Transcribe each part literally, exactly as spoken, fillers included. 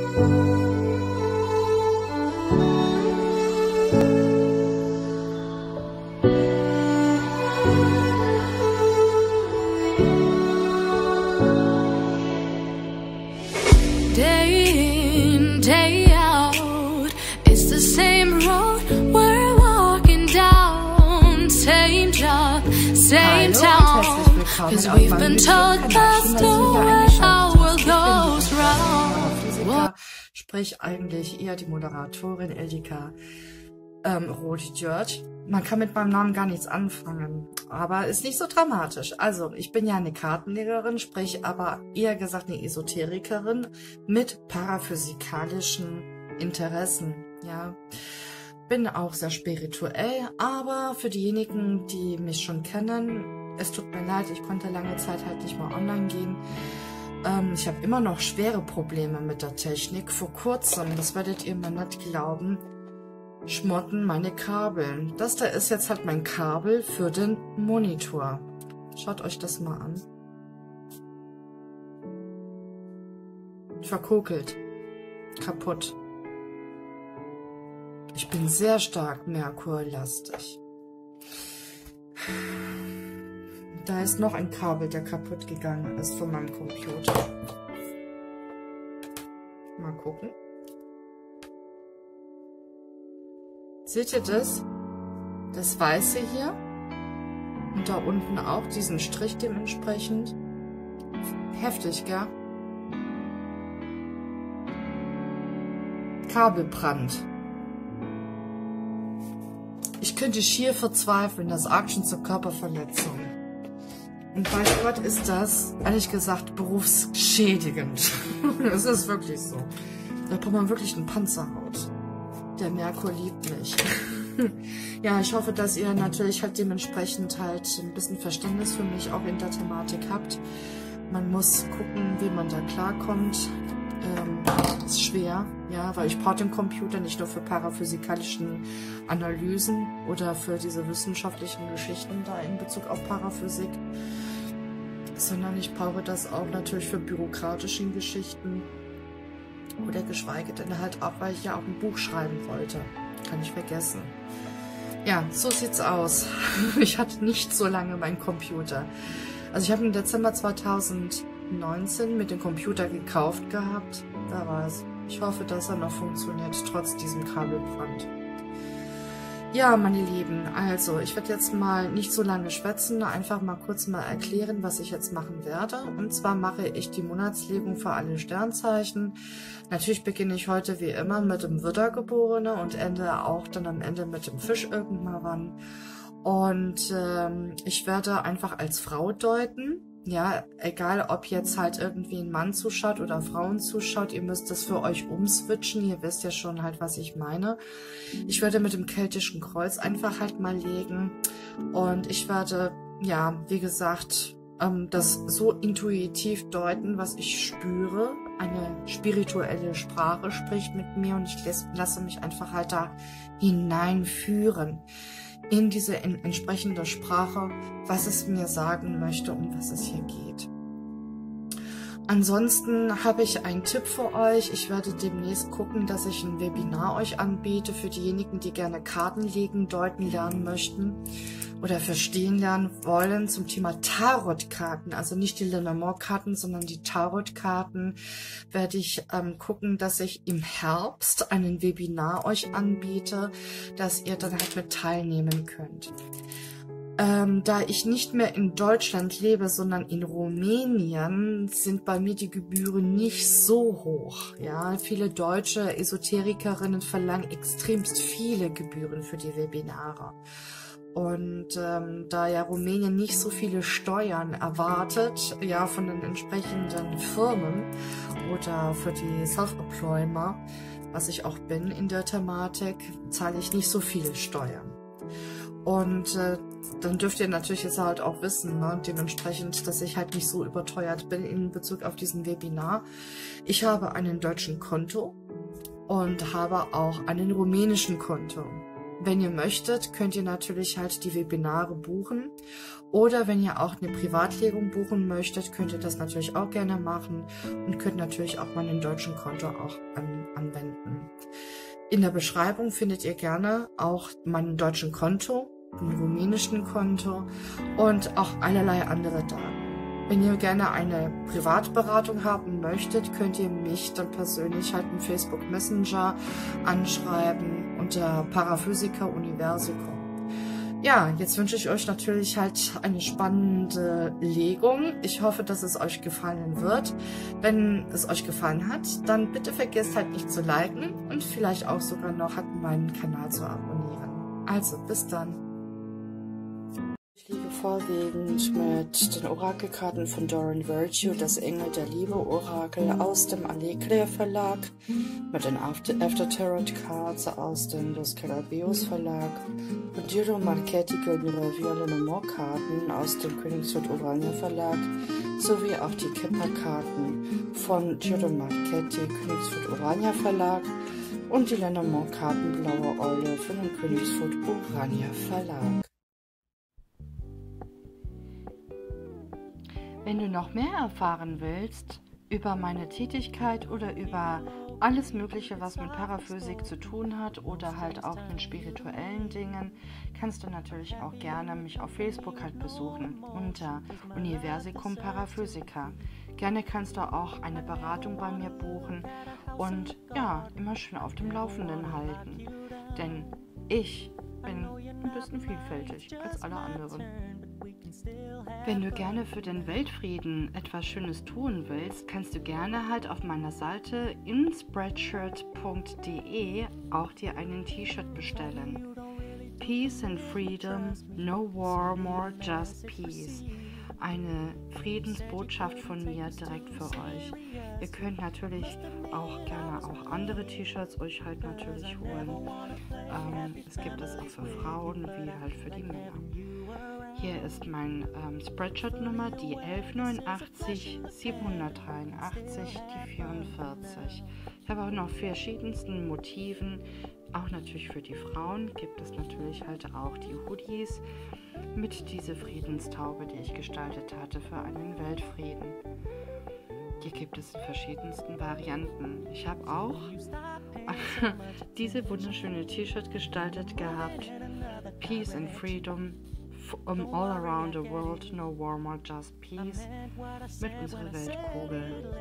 Day in, day out, it's the same road we're walking down. Same job, same town, cause we've been told that's the way our world goes round. Sprich eigentlich eher die Moderatorin Ildika ähm, Roth-Djörg. Man kann mit meinem Namen gar nichts anfangen, aber ist nicht so dramatisch. Also, ich bin ja eine Kartenlegerin, sprich aber eher gesagt eine Esoterikerin mit paraphysikalischen Interessen, ja. Bin auch sehr spirituell, aber für diejenigen, die mich schon kennen, es tut mir leid, ich konnte lange Zeit halt nicht mal online gehen. Ähm, ich habe immer noch schwere Probleme mit der Technik. Vor kurzem, das werdet ihr mir nicht glauben, schmotten meine Kabel. Das da ist jetzt halt mein Kabel für den Monitor. Schaut euch das mal an. Verkokelt. Kaputt. Ich bin sehr stark merkurlastig. Da ist noch ein Kabel, der kaputt gegangen ist von meinem Computer. Mal gucken. Seht ihr das? Das Weiße hier. Und da unten auch diesen Strich dementsprechend. Heftig, gell? Kabelbrand. Ich könnte schier verzweifeln, das arg schon zur Körperverletzung. Und bei Gott ist das, ehrlich gesagt, berufsschädigend. Es ist wirklich so. Da braucht man wirklich eine Panzerhaut. Der Merkur liebt mich. Ja, ich hoffe, dass ihr natürlich halt dementsprechend halt ein bisschen Verständnis für mich auch in der Thematik habt. Man muss gucken, wie man da klarkommt. Ähm, ist schwer, ja, weil ich brauche den Computer nicht nur für paraphysikalischen Analysen oder für diese wissenschaftlichen Geschichten da in Bezug auf Paraphysik, sondern ich brauche das auch natürlich für bürokratischen Geschichten. Oder geschweige denn halt auch, weil ich ja auch ein Buch schreiben wollte. Kann ich vergessen. Ja, so sieht's aus. Ich hatte nicht so lange meinen Computer. Also ich habe im Dezember zweitausendneunzehn mit dem Computer gekauft gehabt. Da war es. Ich hoffe, dass er noch funktioniert, trotz diesem Kabelbrand. Ja, meine Lieben, also ich werde jetzt mal nicht so lange schwätzen, einfach mal kurz mal erklären, was ich jetzt machen werde. Und zwar mache ich die Monatslegung für alle Sternzeichen. Natürlich beginne ich heute wie immer mit dem Widdergeborene und ende auch dann am Ende mit dem Fisch irgendwann wann. Und ähm, ich werde einfach als Frau deuten. Ja, egal ob jetzt halt irgendwie ein Mann zuschaut oder Frauen zuschaut, ihr müsst das für euch umswitchen, ihr wisst ja schon halt, was ich meine. Ich werde mit dem keltischen Kreuz einfach halt mal legen und ich werde, ja, wie gesagt, ähm, das so intuitiv deuten, was ich spüre. Eine spirituelle Sprache spricht mit mir und ich lasse mich einfach halt da hineinführen in diese in entsprechende Sprache, was es mir sagen möchte, um was es hier geht. Ansonsten habe ich einen Tipp für euch. Ich werde demnächst gucken, dass ich ein Webinar euch anbiete für diejenigen, die gerne Karten legen, deuten lernen möchten oder verstehen lernen wollen zum Thema Tarotkarten. Also nicht die Lenormand-Karten, sondern die Tarotkarten. Werde ich ähm, gucken, dass ich im Herbst einen Webinar euch anbiete, dass ihr dann halt mit teilnehmen könnt. Ähm, da ich nicht mehr in Deutschland lebe, sondern in Rumänien, sind bei mir die Gebühren nicht so hoch. Ja, viele deutsche Esoterikerinnen verlangen extremst viele Gebühren für die Webinare. Und ähm, da ja Rumänien nicht so viele Steuern erwartet, ja, von den entsprechenden Firmen oder für die Self-Employer, was ich auch bin in der Thematik, zahle ich nicht so viele Steuern. Und äh, dann dürft ihr natürlich jetzt halt auch wissen, ne, dementsprechend, dass ich halt nicht so überteuert bin in Bezug auf diesen Webinar. Ich habe einen deutschen Konto und habe auch einen rumänischen Konto. Wenn ihr möchtet, könnt ihr natürlich halt die Webinare buchen. Oder wenn ihr auch eine Privatlegung buchen möchtet, könnt ihr das natürlich auch gerne machen und könnt natürlich auch meinen deutschen Konto auch an, anwenden. In der Beschreibung findet ihr gerne auch meinen deutschen Konto, den rumänischen Konto und auch allerlei andere Daten. Wenn ihr gerne eine Privatberatung haben möchtet, könnt ihr mich dann persönlich halt im Facebook Messenger anschreiben unter Paraphysica Universicum. Ja, jetzt wünsche ich euch natürlich halt eine spannende Legung. Ich hoffe, dass es euch gefallen wird. Wenn es euch gefallen hat, dann bitte vergesst halt nicht zu liken und vielleicht auch sogar noch halt meinen Kanal zu abonnieren. Also, bis dann. Ich liege vorwiegend mit den Orakelkarten von Doreen Virtue, das Engel der Liebe Orakel aus dem Allegria Verlag, mit den After, After Tarot Cards aus dem Los Carabeos Verlag und Giro Marchetti Gönneravia Lenormand Karten aus dem Königsfurt Orania Verlag sowie auch die Kipper-Karten von Giro Marchetti Königsfurt Orania Verlag und die Lenormand Karten Blaue Eule von dem Königsfurt Orania Verlag. Wenn du noch mehr erfahren willst über meine Tätigkeit oder über alles Mögliche, was mit Paraphysik zu tun hat oder halt auch mit spirituellen Dingen, kannst du natürlich auch gerne mich auf Facebook halt besuchen unter Universicum Paraphysica. Gerne kannst du auch eine Beratung bei mir buchen und ja, immer schön auf dem Laufenden halten, denn ich bin ein bisschen vielfältig als alle anderen. Wenn du gerne für den Weltfrieden etwas Schönes tun willst, kannst du gerne halt auf meiner Seite in spreadshirt punkt de auch dir einen T-Shirt bestellen. Peace and Freedom, no war more, just peace. Eine Friedensbotschaft von mir direkt für euch. Ihr könnt natürlich auch gerne auch andere T-Shirts euch halt natürlich holen. Ähm, es gibt es auch für Frauen wie halt für die Männer. Hier ist mein ähm, Spreadshirt-Nummer, die elf neunundachtzig siebenhundertdreiundachtzig, die vierundvierzig. Ich habe auch noch verschiedensten Motiven, auch natürlich für die Frauen gibt es natürlich halt auch die Hoodies mit dieser Friedenstaube, die ich gestaltet hatte für einen Weltfrieden. Hier gibt es in verschiedensten Varianten. Ich habe auch diese wunderschöne T-Shirt gestaltet gehabt. Peace and Freedom um all around the world, no war more, just peace. Mit unserer Weltkugel.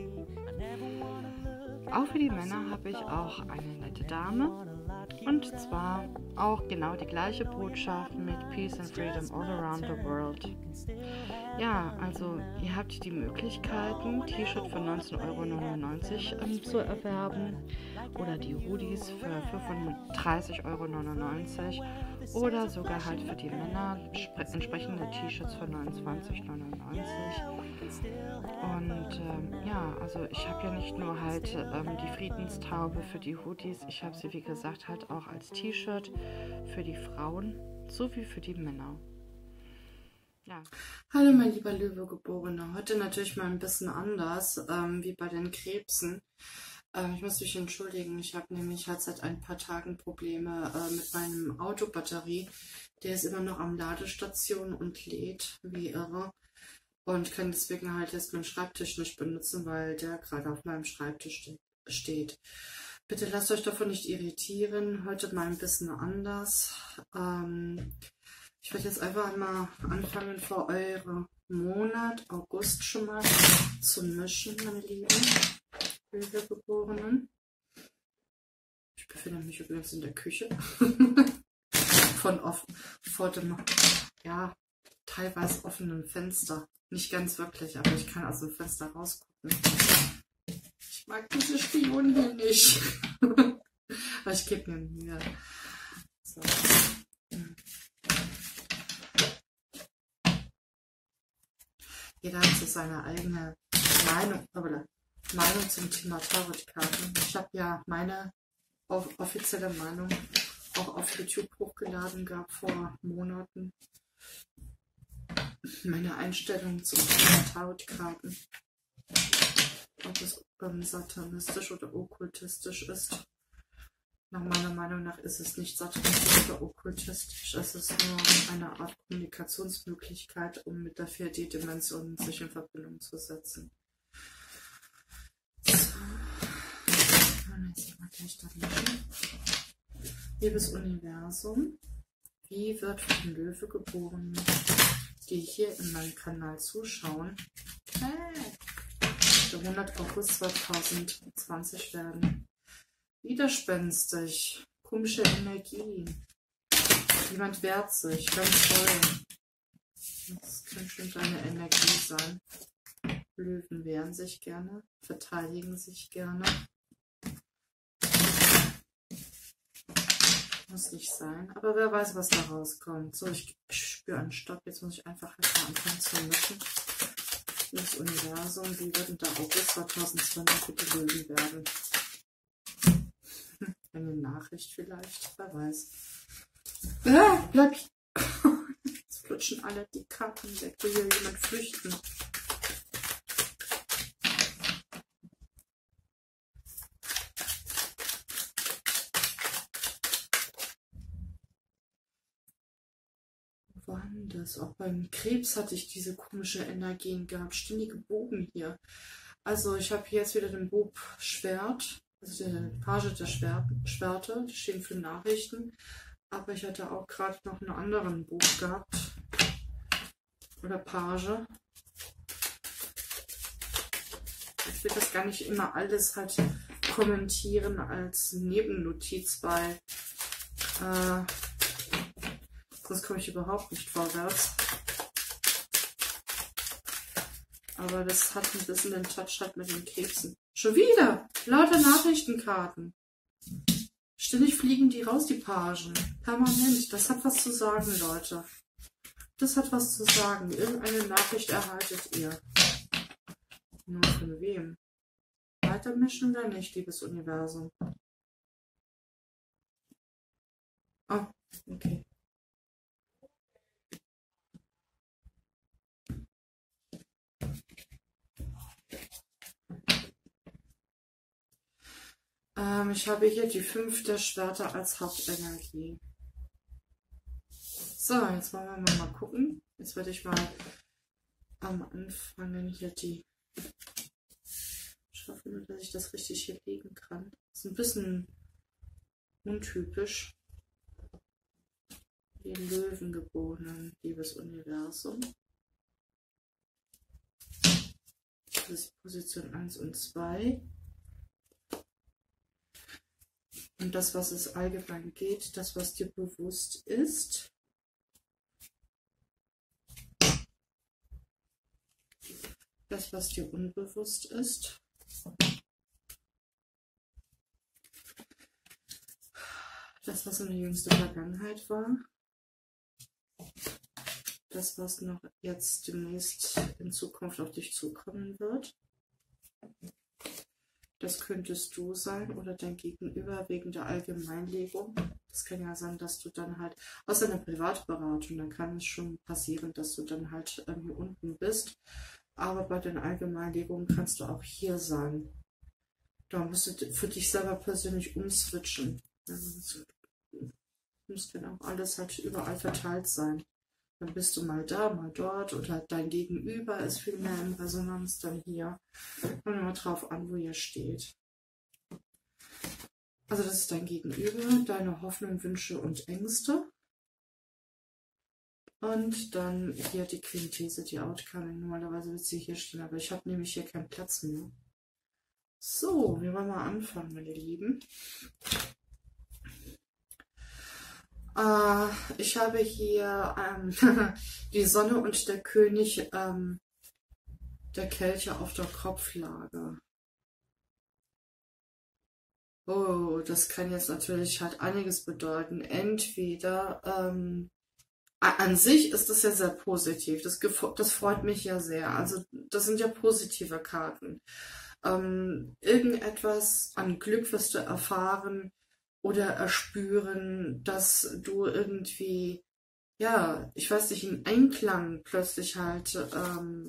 Auch für die Männer habe ich auch eine nette Dame. Und zwar auch genau die gleiche Botschaft mit Peace and Freedom all around the world. Ja, also ihr habt die Möglichkeiten, T-Shirt für neunzehn Euro neunundneunzig ähm, zu erwerben oder die Hoodies für fünfunddreißig Euro neunundneunzig oder sogar halt für die Männer entsprechende T-Shirts für neunundzwanzig neunundneunzig. Und ähm, ja, also ich habe ja nicht nur halt ähm, die Friedenstaube für die Hoodies, ich habe sie wie gesagt halt auch als T-Shirt für die Frauen sowie für die Männer. Ja. Hallo mein lieber Löwe-Geborene, heute natürlich mal ein bisschen anders, ähm, wie bei den Krebsen. Ähm, ich muss mich entschuldigen, ich habe nämlich halt seit ein paar Tagen Probleme äh, mit meinem Autobatterie. Der ist immer noch am Ladestation und lädt wie irre. Und kann deswegen halt jetzt meinen Schreibtisch nicht benutzen, weil der gerade auf meinem Schreibtisch steht. Bitte lasst euch davon nicht irritieren, heute mal ein bisschen anders. Ähm, Ich werde jetzt einfach einmal anfangen für euren Monat August schon mal zu mischen, meine lieben Löwegeborenen. Ich befinde mich übrigens in der Küche von offen, vor dem ja teilweise offenen Fenster. Nicht ganz wirklich, aber ich kann aus dem Fenster rausgucken. Ich mag diese Spionen hier nicht. Aber ich gebe mir Mühe. So. Jeder hat so seine eigene Meinung, aber Meinung zum Thema Tarotkarten. Ich habe ja meine offizielle Meinung auch auf YouTube hochgeladen gehabt vor Monaten. Meine Einstellung zum Thema Tarotkarten. Ob es ähm, satanistisch oder okkultistisch ist. Nach meiner Meinung nach ist es nicht satanistisch oder okkultistisch. Es ist nur eine Art Kommunikationsmöglichkeit, um mit der vier D-Dimension sich in Verbindung zu setzen. So. Und jetzt mal gleich daneben. Liebes Universum, wie wird ein Löwe geboren, die hier in meinem Kanal zuschauen? Hey. Der hundert August zweitausendzwanzig werden. Widerspenstig, komische Energie. Jemand wehrt sich, ganz toll. Das kann bestimmt eine Energie sein. Löwen wehren sich gerne, verteidigen sich gerne. Muss nicht sein, aber wer weiß, was da rauskommt. So, ich, ich spüre einen Stopp. Jetzt muss ich einfach mal anfangen zu mischen. Das Universum, wie wird denn der August zweitausendzwanzig für die Löwen werden? Eine Nachricht vielleicht, wer weiß. Ah, bleib! Jetzt flutschen alle die Karten weg, will hier jemand flüchten. Woanders, auch beim Krebs hatte ich diese komische Energien gehabt, ständige Bogen hier. Also ich habe hier jetzt wieder den Bub Schwert. Also die Page der Schwer Schwerte, die stehen für Nachrichten. Aber ich hatte auch gerade noch einen anderen Buch gehabt. Oder Page. Ich will das gar nicht immer alles halt kommentieren als Nebennotiz, weil äh, sonst komme ich überhaupt nicht vorwärts. Aber das hat ein bisschen den Touch halt mit den Krebsen. Schon wieder! Lauter Nachrichtenkarten. Ständig fliegen die raus, die Pagen. Permanent. Das hat was zu sagen, Leute. Das hat was zu sagen. Irgendeine Nachricht erhaltet ihr. Nur von wem? Weitermischen oder nicht, liebes Universum? Oh, okay. Ähm, ich habe hier die fünf der Schwerter als Hauptenergie. So, jetzt wollen wir mal gucken. Jetzt werde ich mal am Anfang hier die... Ich hoffe nur, dass ich das richtig hier legen kann. Das ist ein bisschen untypisch. Die Löwengeborenen, liebes Universum. Das ist Position eins und zwei. Und das, was es allgemein geht, das, was dir bewusst ist. Das, was dir unbewusst ist. Das, was in der jüngsten Vergangenheit war. Das, was noch jetzt demnächst in Zukunft auf dich zukommen wird. Das könntest du sein oder dein Gegenüber wegen der Allgemeinlegung. Das kann ja sein, dass du dann halt aus einer Privatberatung, dann kann es schon passieren, dass du dann halt irgendwie unten bist. Aber bei den Allgemeinlegungen kannst du auch hier sein. Da musst du für dich selber persönlich umswitchen. Also, muss dann auch alles halt überall verteilt sein. Dann bist du mal da, mal dort oder dein Gegenüber ist viel mehr in Resonanz dann hier. Kommt immer drauf an, wo ihr steht. Also das ist dein Gegenüber, deine Hoffnung, Wünsche und Ängste. Und dann hier die Quintese, die Outcome. Normalerweise wird sie hier stehen, aber ich habe nämlich hier keinen Platz mehr. So, wir wollen mal anfangen, meine Lieben. Äh, ich habe hier ähm, die Sonne und der König ähm, der Kelche auf der Kopflage. Oh, das kann jetzt natürlich halt einiges bedeuten. Entweder, ähm, an sich ist das ja sehr positiv. Das, das freut mich ja sehr. Also das sind ja positive Karten. Ähm, irgendetwas an Glück wirst du erfahren oder erspüren, dass du irgendwie, ja, ich weiß nicht, in Einklang plötzlich halt ähm,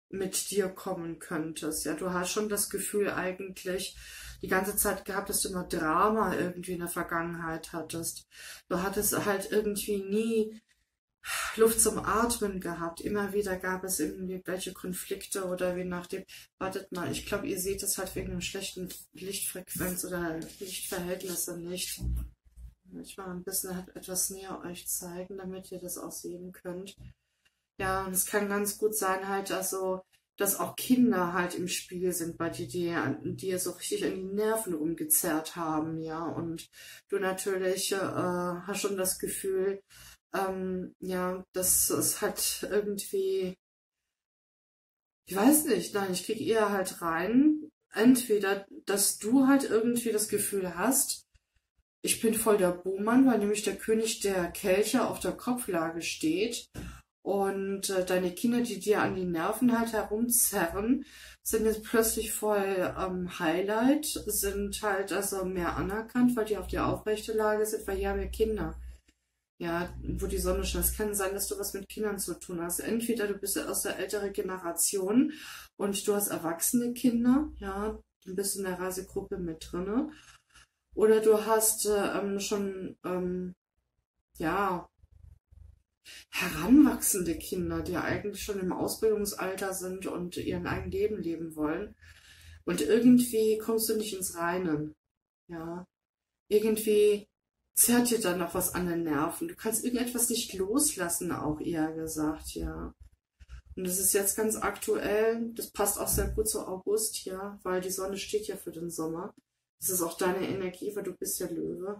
mit dir kommen könntest. Ja, du hast schon das Gefühl eigentlich die ganze Zeit gehabt, dass du immer Drama irgendwie in der Vergangenheit hattest. Du hattest halt irgendwie nie Luft zum Atmen gehabt. Immer wieder gab es irgendwie welche Konflikte oder wie nachdem. Wartet mal, ich glaube, ihr seht es halt wegen einer schlechten Lichtfrequenz oder Lichtverhältnisse nicht. Ich mal ein bisschen etwas näher euch zeigen, damit ihr das auch sehen könnt. Ja, und es kann ganz gut sein halt, also, dass auch Kinder halt im Spiel sind bei dir, die dir so richtig an die Nerven rumgezerrt haben, ja. Und du natürlich äh, hast schon das Gefühl, ähm, ja, dass es halt irgendwie, ich weiß nicht, nein, ich kriege eher halt rein, entweder, dass du halt irgendwie das Gefühl hast, ich bin voll der Buhmann, weil nämlich der König der Kelche auf der Kopflage steht und äh, deine Kinder, die dir an die Nerven halt herumzerren, sind jetzt plötzlich voll ähm, Highlight, sind halt also mehr anerkannt, weil die auf die aufrechte Lage sind, weil die haben ja Kinder. Ja, wo die Sonne scheint. Es kann sein, dass du was mit Kindern zu tun hast. Entweder du bist aus der älteren Generation und du hast erwachsene Kinder, ja, du bist in der Reisegruppe mit drinne. Oder du hast äh, ähm, schon, ähm, ja, heranwachsende Kinder, die eigentlich schon im Ausbildungsalter sind und ihren eigenen Leben leben wollen. Und irgendwie kommst du nicht ins Reinen, ja. Irgendwie zerrt dir dann noch was an den Nerven. Du kannst irgendetwas nicht loslassen, auch eher gesagt, ja. Und das ist jetzt ganz aktuell, das passt auch sehr gut zu August, ja, weil die Sonne steht ja für den Sommer. Das ist auch deine Energie, weil du bist ja Löwe.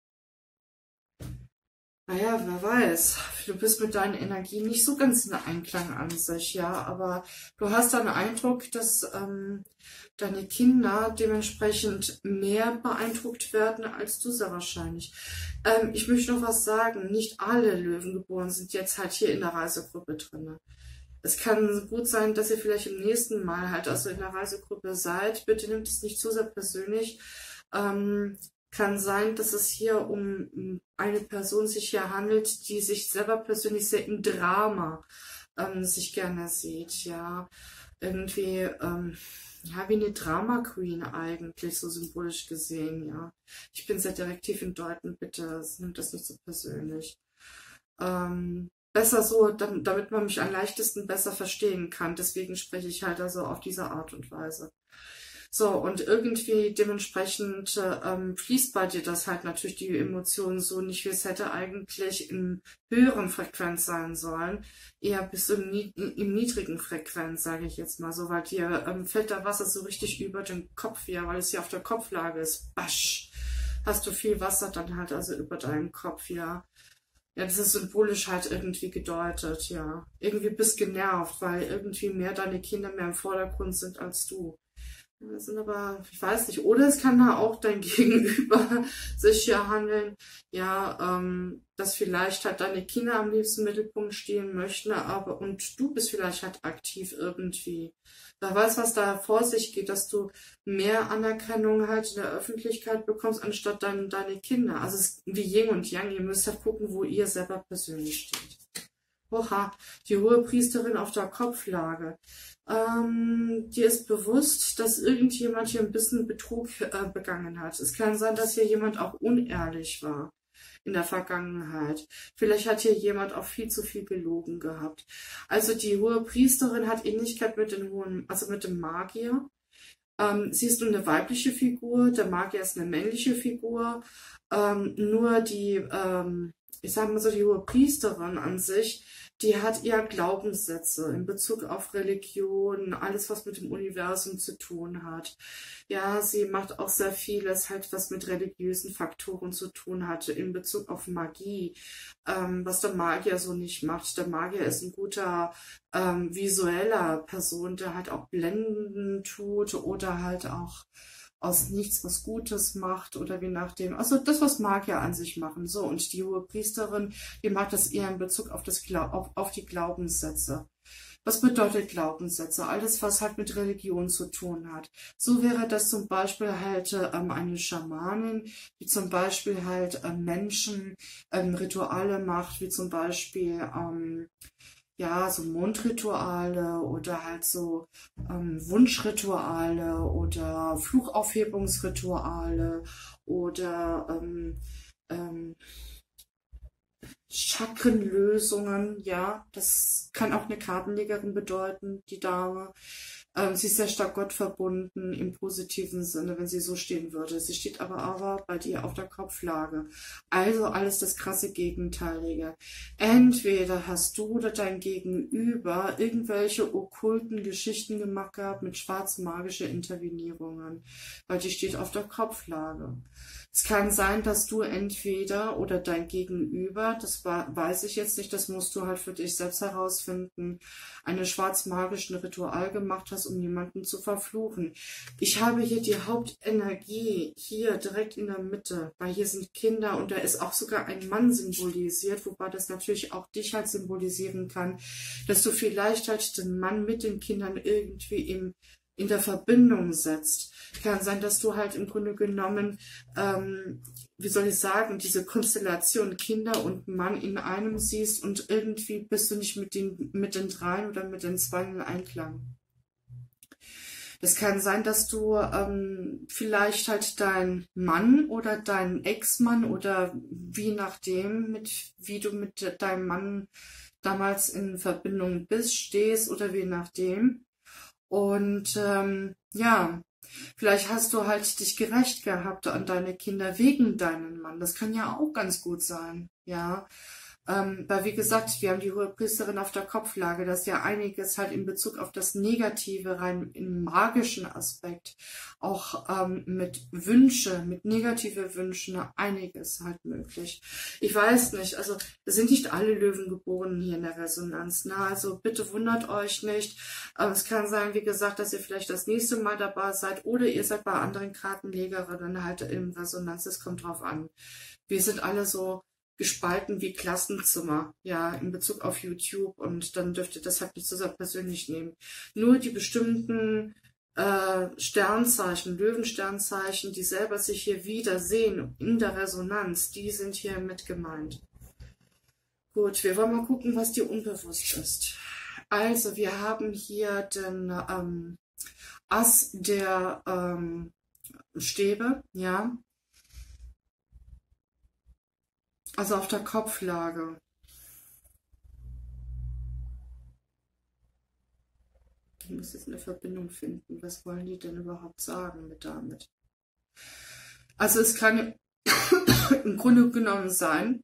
Naja, wer weiß, du bist mit deinen Energien nicht so ganz in Einklang an sich, ja, aber du hast den Eindruck, dass ähm, deine Kinder dementsprechend mehr beeindruckt werden als du sehr wahrscheinlich. Ähm, ich möchte noch was sagen, nicht alle Löwengeborenen sind jetzt halt hier in der Reisegruppe drin. Es kann gut sein, dass ihr vielleicht im nächsten Mal halt also in der Reisegruppe seid. Bitte nehmt es nicht zu sehr persönlich. Ähm, kann sein, dass es hier um eine Person sich hier handelt, die sich selber persönlich sehr im Drama ähm, sich gerne sieht. Ja, irgendwie, ähm, ja, wie eine Drama Queen eigentlich, so symbolisch gesehen, ja. Ich bin sehr direktiv in Deuten, bitte nehmt das nicht so persönlich. Ähm, Besser so, damit man mich am leichtesten besser verstehen kann. Deswegen spreche ich halt also auf diese Art und Weise. So, und irgendwie dementsprechend ähm, fließt bei dir das halt natürlich die Emotionen so nicht, wie es hätte eigentlich in höheren Frequenz sein sollen. Eher bis im, im niedrigen Frequenz, sage ich jetzt mal so, weil dir ähm, fällt da Wasser so richtig über den Kopf, ja, weil es ja auf der Kopflage ist. Basch! Hast du viel Wasser dann halt also über deinen Kopf, ja. Ja, das ist symbolisch halt irgendwie gedeutet, ja. Irgendwie bist genervt, weil irgendwie mehr deine Kinder mehr im Vordergrund sind als du. Das sind aber, ich weiß nicht, oder es kann da auch dein Gegenüber sich hier handeln, ja, ähm, dass vielleicht halt deine Kinder am liebsten im Mittelpunkt stehen möchten, aber und du bist vielleicht halt aktiv irgendwie. Wer weiß, was da vor sich geht, dass du mehr Anerkennung halt in der Öffentlichkeit bekommst, anstatt dein, deine Kinder. Also es ist wie Yin und Yang, ihr müsst halt gucken, wo ihr selber persönlich steht. Oha, die Hohepriesterin auf der Kopflage. Ähm, dir ist bewusst, dass irgendjemand hier ein bisschen Betrug äh, begangen hat. Es kann sein, dass hier jemand auch unehrlich war in der Vergangenheit. Vielleicht hat hier jemand auch viel zu viel gelogen gehabt. Also die Hohepriesterin hat Ähnlichkeit mit den hohen, also mit dem Magier. Ähm, sie ist nur eine weibliche Figur, der Magier ist eine männliche Figur. Ähm, nur die, ähm, ich sage mal so, die Hohepriesterin an sich, die hat eher Glaubenssätze in Bezug auf Religion, alles, was mit dem Universum zu tun hat. Ja, sie macht auch sehr vieles, halt, was mit religiösen Faktoren zu tun hatte, in Bezug auf Magie, ähm, was der Magier so nicht macht. Der Magier ist ein guter ähm, visueller Person, der halt auch Blenden tut oder halt auch aus nichts was Gutes macht oder wie nachdem, also das, was Magier an sich machen. So, und die Hohepriesterin, die macht das eher in Bezug auf, das Glau auf, auf die Glaubenssätze. Was bedeutet Glaubenssätze? Alles, was halt mit Religion zu tun hat. So wäre das zum Beispiel halt ähm, eine Schamanin, die zum Beispiel halt ähm, Menschen ähm, Rituale macht, wie zum Beispiel ähm, ja, so Mondrituale oder halt so ähm, Wunschrituale oder Fluchaufhebungsrituale oder ähm, ähm, Chakrenlösungen, ja, das kann auch eine Kartenlegerin bedeuten, die Dame. Ähm, sie ist sehr stark Gott verbunden im positiven Sinne, wenn sie so stehen würde. Sie steht aber aber bei dir auf der Kopflage. Also alles das krasse Gegenteilige. Entweder hast du oder dein Gegenüber irgendwelche okkulten Geschichten gemacht gehabt mit schwarzmagische Intervenierungen, weil die steht auf der Kopflage. Es kann sein, dass du entweder oder dein Gegenüber, das weiß ich jetzt nicht, das musst du halt für dich selbst herausfinden, eine schwarzmagischen Ritual gemacht hast, um jemanden zu verfluchen. Ich habe hier die Hauptenergie hier direkt in der Mitte, weil hier sind Kinder und da ist auch sogar ein Mann symbolisiert, wobei das natürlich auch dich halt symbolisieren kann, dass du vielleicht halt den Mann mit den Kindern irgendwie im in der Verbindung setzt. Kann sein, dass du halt im Grunde genommen, ähm, wie soll ich sagen, diese Konstellation Kinder und Mann in einem siehst und irgendwie bist du nicht mit den, mit den dreien oder mit den zwei in Einklang. Das kann sein, dass du ähm, vielleicht halt dein Mann oder dein Ex-Mann oder wie nachdem, mit, wie du mit deinem Mann damals in Verbindung bist, stehst oder wie nachdem. Und ähm, ja, vielleicht hast du halt dich gerecht gehabt an deine Kinder wegen deinem Mann. Das kann ja auch ganz gut sein, ja. Ähm, weil wie gesagt, wir haben die Hohepriesterin auf der Kopflage, das ist ja einiges halt in Bezug auf das Negative, rein im magischen Aspekt, auch ähm, mit Wünsche, mit negative Wünschen, einiges halt möglich. Ich weiß nicht, also es sind nicht alle Löwen geboren hier in der Resonanz, ne? Also bitte wundert euch nicht. Ähm, es kann sein, wie gesagt, dass ihr vielleicht das nächste Mal dabei seid oder ihr seid bei anderen Kartenlegerinnen halt im Resonanz, das kommt drauf an. Wir sind alle so gespalten wie Klassenzimmer, ja, in Bezug auf YouTube und dann dürft ihr das halt nicht so sehr persönlich nehmen. Nur die bestimmten äh, Sternzeichen, Löwensternzeichen, die selber sich hier wiedersehen in der Resonanz, die sind hier mit gemeint. Gut, wir wollen mal gucken, was dir unbewusst ist. Also, wir haben hier den ähm, Ass der ähm, Stäbe, ja, also auf der Kopflage. Ich muss jetzt eine Verbindung finden. Was wollen die denn überhaupt sagen mit damit? Also es kann im Grunde genommen sein,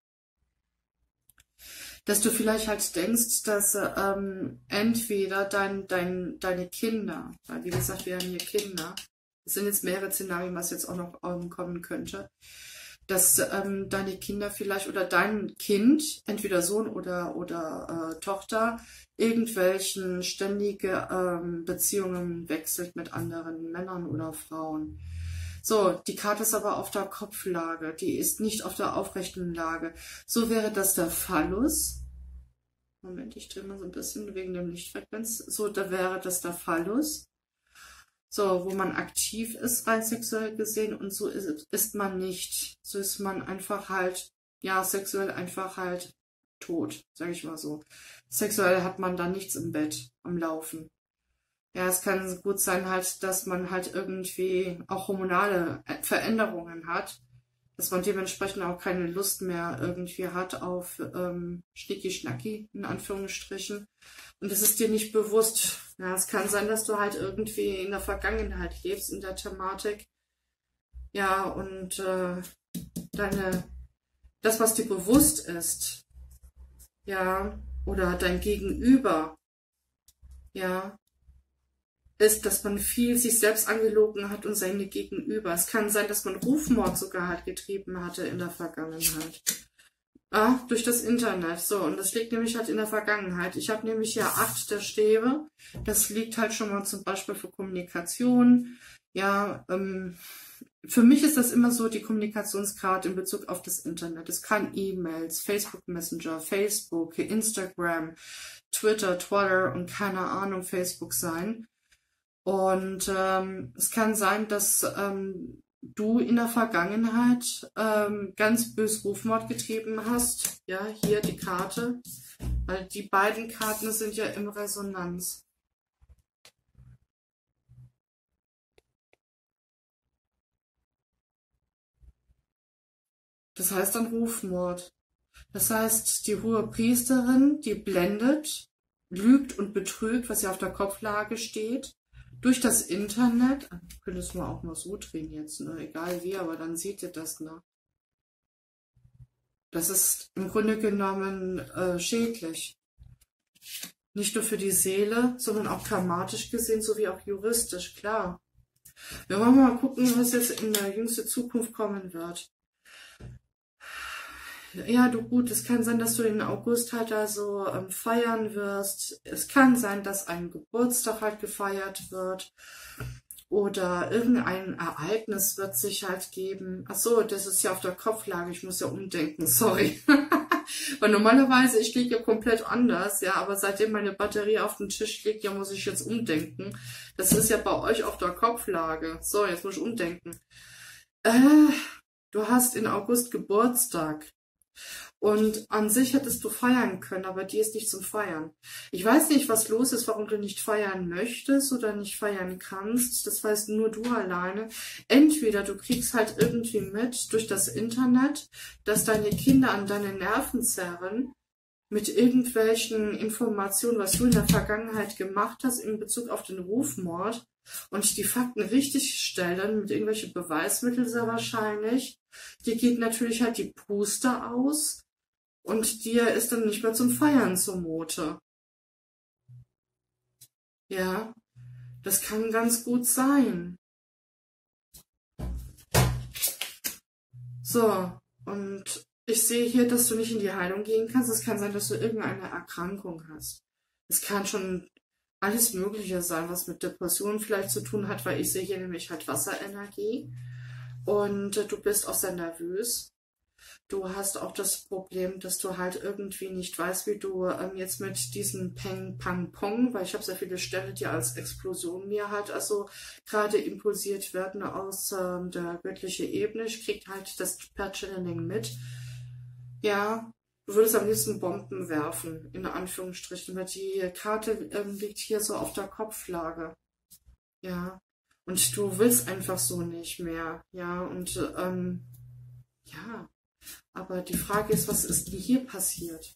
dass du vielleicht halt denkst, dass ähm, entweder dein, dein, deine Kinder, weil wie gesagt, wir haben hier Kinder, es sind jetzt mehrere Szenarien, was jetzt auch noch ähm, kommen könnte, dass ähm, deine Kinder vielleicht oder dein Kind, entweder Sohn oder, oder äh, Tochter, irgendwelchen ständige ähm, Beziehungen wechselt mit anderen Männern oder Frauen. So, die Karte ist aber auf der Kopflage, die ist nicht auf der aufrechten Lage. So wäre das der Phallus. Moment, ich drehe mal so ein bisschen wegen der Lichtfrequenz. So, da wäre das der Phallus. So, wo man aktiv ist, rein sexuell gesehen, und so ist, ist man nicht. So ist man einfach halt, ja, sexuell einfach halt tot, sage ich mal so. Sexuell hat man da nichts im Bett am Laufen. Ja, es kann gut sein halt, dass man halt irgendwie auch hormonale Veränderungen hat, dass man dementsprechend auch keine Lust mehr irgendwie hat auf ähm, Schnicki-Schnacki, in Anführungsstrichen. Und das ist dir nicht bewusst. Ja, es kann sein, dass du halt irgendwie in der Vergangenheit lebst, in der Thematik. Ja, und äh, deine, das, was dir bewusst ist, ja, oder dein Gegenüber, ja, ist, dass man viel sich selbst angelogen hat und seine Gegenüber. Es kann sein, dass man Rufmord sogar halt getrieben hatte in der Vergangenheit. Ah, durch das Internet. So, und das liegt nämlich halt in der Vergangenheit. Ich habe nämlich ja acht der Stäbe. Das liegt halt schon mal zum Beispiel für Kommunikation. Ja, ähm, für mich ist das immer so die Kommunikationskarte in Bezug auf das Internet. Es kann E-Mails, Facebook Messenger, Facebook, Instagram, Twitter, Twitter und keine Ahnung, Facebook sein. Und ähm, es kann sein, dass ähm, du in der Vergangenheit ähm, ganz bös Rufmord getrieben hast. Ja, hier die Karte. Weil die beiden Karten sind ja im Resonanz. Das heißt dann Rufmord. Das heißt, die hohe Priesterin, die blendet, lügt und betrügt, was ja auf der Kopflage steht, durch das Internet. Ich könnte es mal auch mal so drehen jetzt, ne? Egal wie, aber dann seht ihr das, ne? Das ist im Grunde genommen äh, schädlich. Nicht nur für die Seele, sondern auch karmatisch gesehen, sowie auch juristisch, klar. Wir wollen mal gucken, was jetzt in der jüngsten Zukunft kommen wird. Ja, du gut, es kann sein, dass du den August halt da so ähm, feiern wirst. Es kann sein, dass ein Geburtstag halt gefeiert wird. Oder irgendein Ereignis wird sich halt geben. Ach so, das ist ja auf der Kopflage. Ich muss ja umdenken, sorry. Weil normalerweise, ich liege ja komplett anders, ja. Aber seitdem meine Batterie auf dem Tisch liegt, ja, muss ich jetzt umdenken. Das ist ja bei euch auf der Kopflage. So, jetzt muss ich umdenken. Äh, du hast in August Geburtstag. Und an sich hättest du feiern können, aber die ist nicht zum Feiern. Ich weiß nicht, was los ist, warum du nicht feiern möchtest oder nicht feiern kannst. Das weißt nur du alleine. Entweder du kriegst halt irgendwie mit durch das Internet, dass deine Kinder an deine Nerven zerren mit irgendwelchen Informationen, was du in der Vergangenheit gemacht hast in Bezug auf den Rufmord und die Fakten richtig stellen mit irgendwelchen Beweismitteln sehr wahrscheinlich. Dir geht natürlich halt die Puste aus. Und dir ist dann nicht mehr zum Feiern zumute. Ja, das kann ganz gut sein. So, und ich sehe hier, dass du nicht in die Heilung gehen kannst. Es kann sein, dass du irgendeine Erkrankung hast. Es kann schon alles Mögliche sein, was mit Depressionen vielleicht zu tun hat, weil ich sehe hier nämlich halt Wasserenergie. Und äh, du bist auch sehr nervös. Du hast auch das Problem, dass du halt irgendwie nicht weißt, wie du ähm, jetzt mit diesem Peng, Pang, Pong, weil ich habe sehr viele Sterne, die als Explosion mir halt also gerade impulsiert werden aus ähm, der göttlichen Ebene. Ich krieg halt das per Channeling mit. Ja, du würdest am liebsten Bomben werfen, in Anführungsstrichen, weil die Karte ähm, liegt hier so auf der Kopflage. Ja, und du willst einfach so nicht mehr. Ja, und ähm, ja. Aber die Frage ist, was ist denn hier passiert?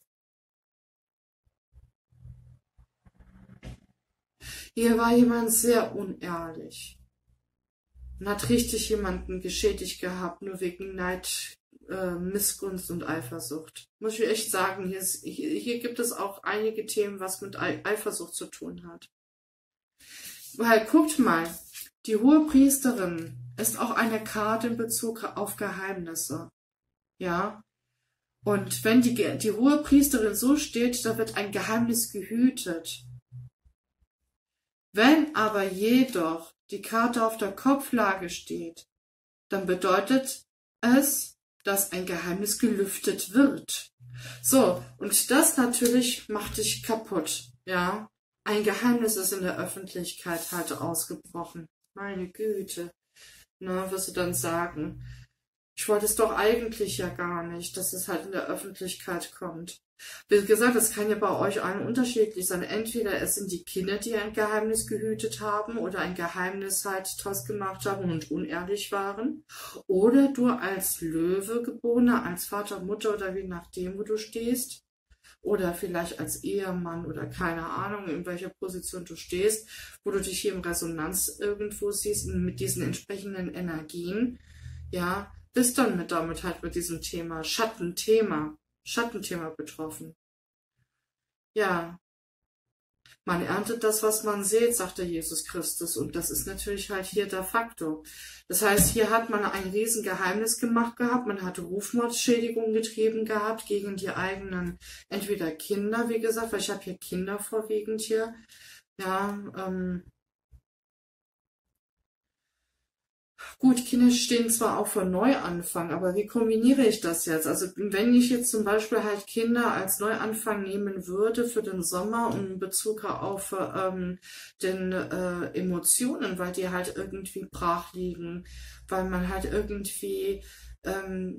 Hier war jemand sehr unehrlich und hat richtig jemanden geschädigt gehabt, nur wegen Neid, äh, Missgunst und Eifersucht. Muss ich echt sagen, hier, ist, hier, hier gibt es auch einige Themen, was mit Eifersucht zu tun hat. Weil, guckt mal, die hohe Priesterin ist auch eine Karte in Bezug auf Geheimnisse. Ja, und wenn die, die hohe Priesterin so steht, da wird ein Geheimnis gehütet. Wenn aber jedoch die Karte auf der Kopflage steht, dann bedeutet es, dass ein Geheimnis gelüftet wird. So, und das natürlich macht dich kaputt, ja. Ein Geheimnis ist in der Öffentlichkeit halt ausgebrochen. Meine Güte, na, wirst du dann sagen. Ich wollte es doch eigentlich ja gar nicht, dass es halt in der Öffentlichkeit kommt. Wie gesagt, es kann ja bei euch allen unterschiedlich sein. Entweder es sind die Kinder, die ein Geheimnis gehütet haben oder ein Geheimnis halt draus gemacht haben und unehrlich waren. Oder du als Löwe geborener, als Vater, Mutter oder wie nachdem, wo du stehst. Oder vielleicht als Ehemann oder keine Ahnung, in welcher Position du stehst, wo du dich hier im Resonanz irgendwo siehst mit diesen entsprechenden Energien. Ja, bist dann mit damit halt mit diesem Thema, Schattenthema, Schattenthema betroffen. Ja, man erntet das, was man sät, sagte Jesus Christus. Und das ist natürlich halt hier der Faktor. Das heißt, hier hat man ein Riesengeheimnis gemacht gehabt, man hat Rufmordschädigungen getrieben gehabt gegen die eigenen, entweder Kinder, wie gesagt, weil ich habe hier Kinder vorwiegend hier. Ja, ähm, gut, Kinder stehen zwar auch vor Neuanfang, aber wie kombiniere ich das jetzt? Also wenn ich jetzt zum Beispiel halt Kinder als Neuanfang nehmen würde für den Sommer und in Bezug auf ähm, den äh, Emotionen, weil die halt irgendwie brach liegen, weil man halt irgendwie ähm,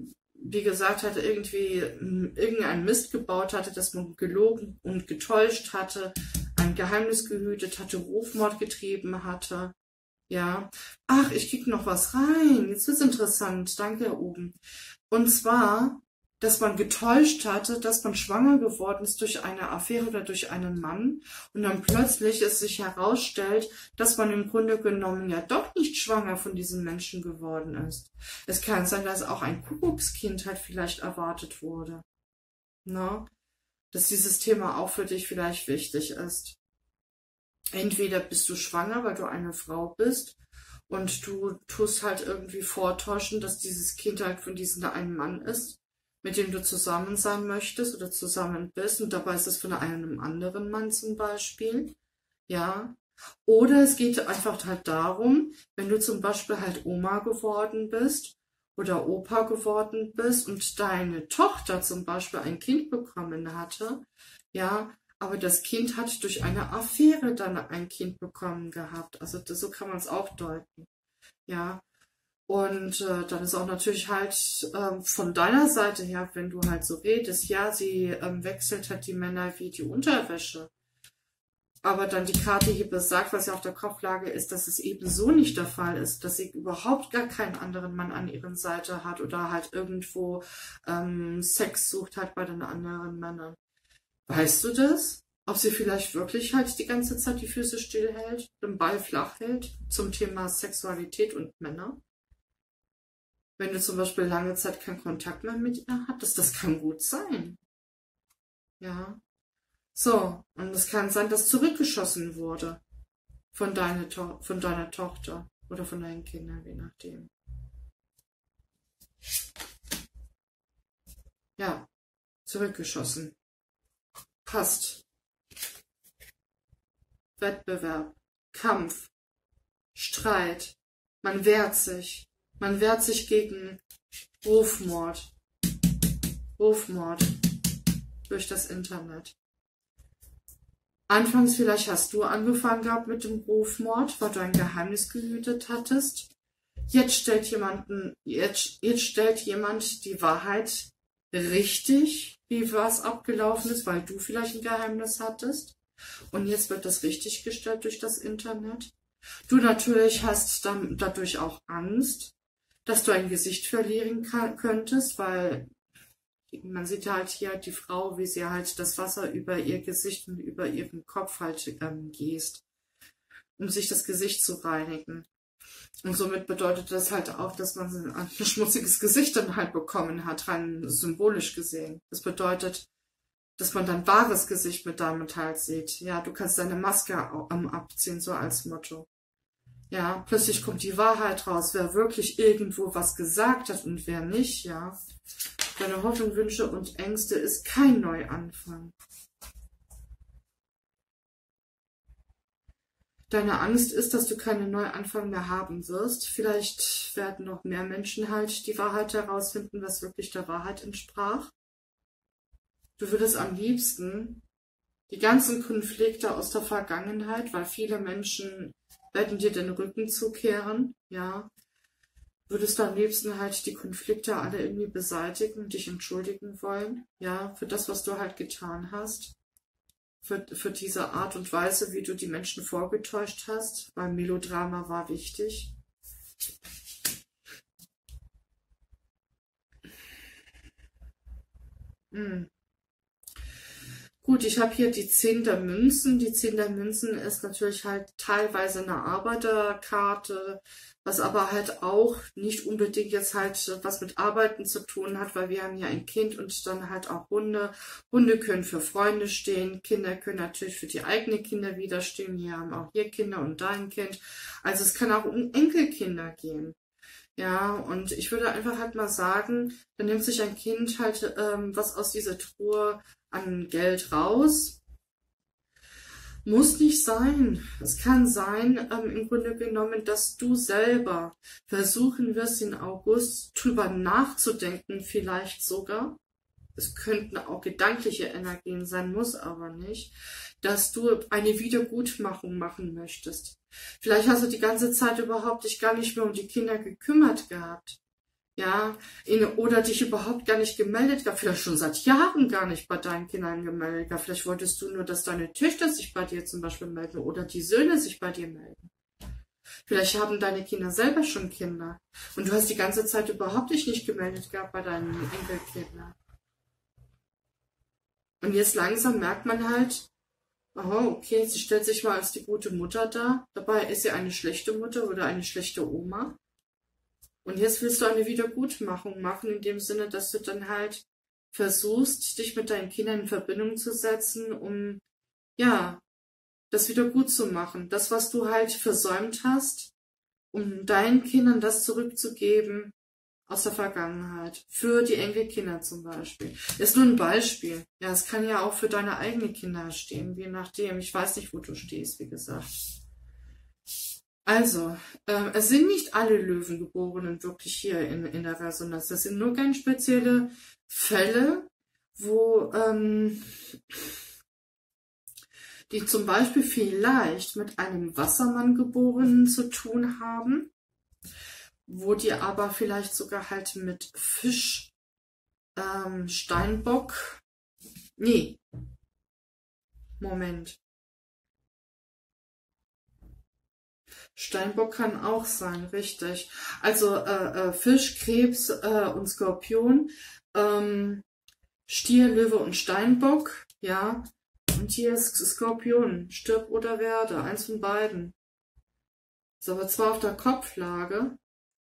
wie gesagt, hatte irgendwie irgendeinen Mist gebaut hatte, dass man gelogen und getäuscht hatte, ein Geheimnis gehütet hatte, Rufmord getrieben hatte. Ja. Ach, ich krieg noch was rein. Jetzt wird's interessant. Danke, Herr Oben. Und zwar, dass man getäuscht hatte, dass man schwanger geworden ist durch eine Affäre oder durch einen Mann und dann plötzlich es sich herausstellt, dass man im Grunde genommen ja doch nicht schwanger von diesem Menschen geworden ist. Es kann sein, dass auch ein Kuckuckskind halt vielleicht erwartet wurde. Na? Dass dieses Thema auch für dich vielleicht wichtig ist. Entweder bist du schwanger, weil du eine Frau bist und du tust halt irgendwie vortäuschen, dass dieses Kind halt von diesem einen Mann ist, mit dem du zusammen sein möchtest oder zusammen bist und dabei ist es von einem anderen Mann zum Beispiel, ja. Oder es geht einfach halt darum, wenn du zum Beispiel halt Oma geworden bist oder Opa geworden bist und deine Tochter zum Beispiel ein Kind bekommen hatte, ja, aber das Kind hat durch eine Affäre dann ein Kind bekommen gehabt. Also das, so kann man es auch deuten, ja. Und äh, dann ist auch natürlich halt ähm, von deiner Seite her, wenn du halt so redest, ja, sie ähm, wechselt halt die Männer wie die Unterwäsche. Aber dann die Karte hier besagt, was ja auf der Kopflage ist, dass es eben so nicht der Fall ist, dass sie überhaupt gar keinen anderen Mann an ihrer Seite hat oder halt irgendwo ähm, Sex sucht halt bei den anderen Männern. Weißt du das? Ob sie vielleicht wirklich halt die ganze Zeit die Füße stillhält, den Ball flach hält zum Thema Sexualität und Männer? Wenn du zum Beispiel lange Zeit keinen Kontakt mehr mit ihr hattest, das kann gut sein. Ja. So, und es kann sein, dass zurückgeschossen wurde von, deine to von deiner Tochter oder von deinen Kindern, je nachdem. Ja, zurückgeschossen. Passt. Wettbewerb, Kampf, Streit, man wehrt sich. Man wehrt sich gegen Rufmord. Rufmord durch das Internet. Anfangs vielleicht hast du angefangen gehabt mit dem Rufmord, weil du ein Geheimnis gehütet hattest. Jetzt stellt jemanden, jetzt, jetzt stellt jemand die Wahrheit richtig, wie was abgelaufen ist, weil du vielleicht ein Geheimnis hattest. Und jetzt wird das richtig gestellt durch das Internet. Du natürlich hast dann dadurch auch Angst, dass du ein Gesicht verlieren kann, könntest, weil man sieht halt hier die Frau, wie sie halt das Wasser über ihr Gesicht und über ihren Kopf halt ähm, gießt, um sich das Gesicht zu reinigen. Und somit bedeutet das halt auch, dass man ein schmutziges Gesicht dann halt bekommen hat, rein symbolisch gesehen. Das bedeutet, dass man dein wahres Gesicht mit damit halt sieht. Ja, du kannst deine Maske ähm, abziehen, so als Motto. Ja, plötzlich kommt die Wahrheit raus, wer wirklich irgendwo was gesagt hat und wer nicht, ja. Deine Hoffnung, Wünsche und Ängste ist kein Neuanfang. Deine Angst ist, dass du keinen Neuanfang mehr haben wirst. Vielleicht werden noch mehr Menschen halt die Wahrheit herausfinden, was wirklich der Wahrheit entsprach. Du würdest am liebsten die ganzen Konflikte aus der Vergangenheit, weil viele Menschen werden dir den Rücken zukehren, ja, würdest du am liebsten halt die Konflikte alle irgendwie beseitigen und dich entschuldigen wollen, ja, für das, was du halt getan hast, für, für diese Art und Weise, wie du die Menschen vorgetäuscht hast, weil Melodrama war wichtig. Hm. Gut, ich habe hier die zehn der Münzen. Die zehn der Münzen ist natürlich halt teilweise eine Arbeiterkarte, was aber halt auch nicht unbedingt jetzt halt was mit Arbeiten zu tun hat, weil wir haben ja ein Kind und dann halt auch Hunde. Hunde können für Freunde stehen, Kinder können natürlich für die eigenen Kinder wieder stehen. Wir haben auch hier Kinder und dein Kind. Also es kann auch um Enkelkinder gehen. Ja, und ich würde einfach halt mal sagen, dann nimmt sich ein Kind halt ähm, was aus dieser Truhe an Geld raus. Muss nicht sein. Es kann sein, ähm, im Grunde genommen, dass du selber versuchen wirst, in August drüber nachzudenken, vielleicht sogar. Es könnten auch gedankliche Energien sein, muss aber nicht, dass du eine Wiedergutmachung machen möchtest. Vielleicht hast du die ganze Zeit überhaupt dich gar nicht mehr um die Kinder gekümmert gehabt. Ja, in, oder dich überhaupt gar nicht gemeldet gab, vielleicht schon seit Jahren gar nicht bei deinen Kindern gemeldet gab. Vielleicht wolltest du nur, dass deine Töchter sich bei dir zum Beispiel melden oder die Söhne sich bei dir melden. Vielleicht haben deine Kinder selber schon Kinder und du hast die ganze Zeit überhaupt dich nicht gemeldet gehabt bei deinen Enkelkindern. Und jetzt langsam merkt man halt, oh, okay, sie stellt sich mal als die gute Mutter dar. Dabei ist sie eine schlechte Mutter oder eine schlechte Oma. Und jetzt willst du eine Wiedergutmachung machen, in dem Sinne, dass du dann halt versuchst, dich mit deinen Kindern in Verbindung zu setzen, um, ja, das wieder gut zu machen. Das, was du halt versäumt hast, um deinen Kindern das zurückzugeben aus der Vergangenheit. Für die Enkelkinder zum Beispiel. Ist nur ein Beispiel. Ja, es kann ja auch für deine eigenen Kinder stehen, je nachdem. Ich weiß nicht, wo du stehst, wie gesagt. Also, äh, es sind nicht alle Löwengeborenen wirklich hier in, in der Resonanz. Das sind nur ganz spezielle Fälle, wo ähm, die zum Beispiel vielleicht mit einem Wassermann-Geborenen zu tun haben, wo die aber vielleicht sogar halt mit Fisch, ähm, Steinbock, nee, Moment. Steinbock kann auch sein, richtig. Also äh, äh, Fisch, Krebs äh, und Skorpion, ähm, Stier, Löwe und Steinbock, ja. Und hier ist Skorpion, stirb oder werde, eins von beiden. Ist aber zwar auf der Kopflage.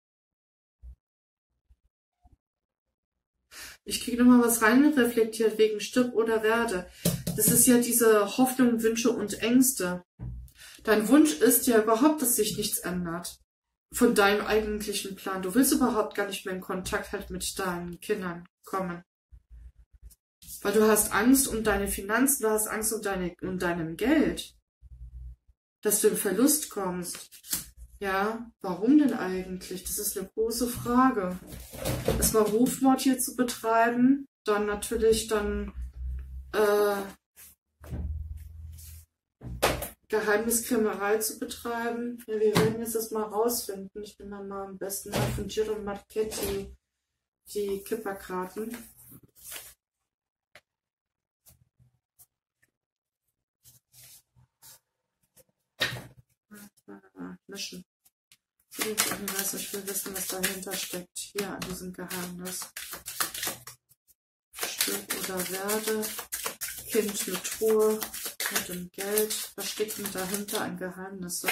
Ich kriege nochmal was rein reflektiert wegen stirb oder werde. Das ist ja diese Hoffnung, Wünsche und Ängste. Dein Wunsch ist ja überhaupt, dass sich nichts ändert von deinem eigentlichen Plan. Du willst überhaupt gar nicht mehr in Kontakt halt mit deinen Kindern kommen. Weil du hast Angst um deine Finanzen, du hast Angst um, deine, um deinem Geld. Dass du in Verlust kommst. Ja, warum denn eigentlich? Das ist eine große Frage. Erstmal Rufmord hier zu betreiben, dann natürlich dann äh, Geheimniskrämerei zu betreiben. Ja, wir werden jetzt das mal rausfinden. Ich bin dann mal am besten mal von Giro Marchetti die Kipperkarten. Mischen. Ich will wissen, was dahinter steckt. Hier an diesem Geheimnis. Stirb oder werde. Kind mit Truhe. Mit dem Geld. Was steckt denn dahinter an Geheimnisse?